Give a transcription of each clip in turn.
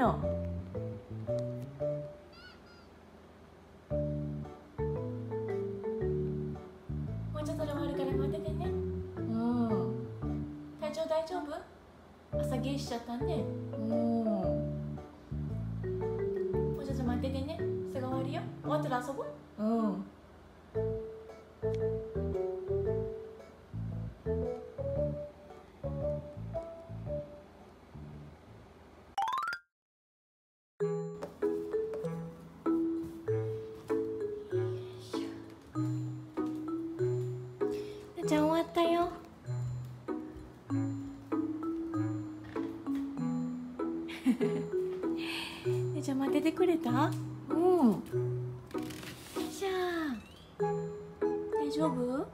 の。もうちょっとで終わるから待っててね。体調大丈夫？朝ゲーしちゃったね。もうちょっと待っててね。すぐ終わるよ。終わったら遊ぼう。じゃあ終わったよ。じゃあ待っててくれた？よいしょ。大丈夫？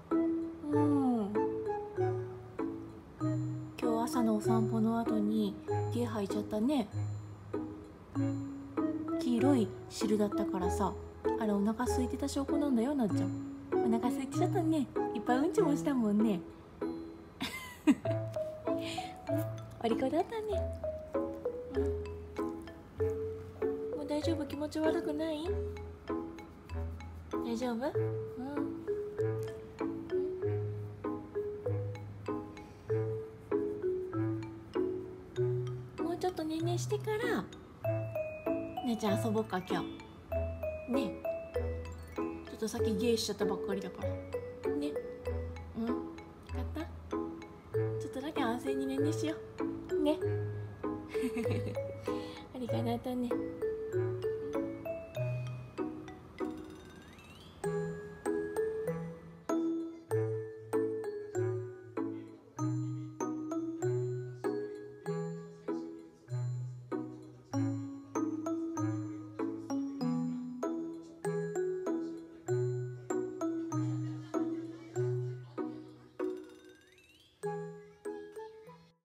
今日朝のお散歩の後に毛吐いちゃったね。黄色い汁だったからさ、あれお腹空いてた証拠なんだよ、なっちゃん。お腹空いてちゃったね。いっぱいうんちもしたもんね。お利口だったね。もう大丈夫？気持ち悪くない？大丈夫？もうちょっとねんねしてからねちゃん遊ぼうか今日ね。ちょっとさっきゲーしちゃったばっかりだからね。分かった？ちょっとだけ安静にねんねしようね。ありがとうね。